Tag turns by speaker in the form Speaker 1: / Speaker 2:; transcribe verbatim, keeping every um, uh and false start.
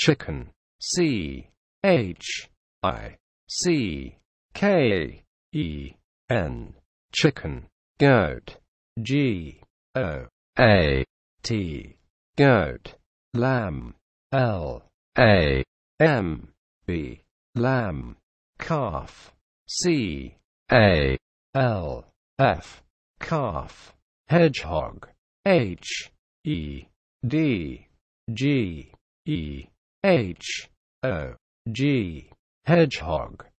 Speaker 1: chicken, C H I C K E N, chicken. Goat, G O A T, goat. Lamb, L A M B, lamb. Calf, C A L F, calf. Hedgehog, H E D G E H O G, hedgehog.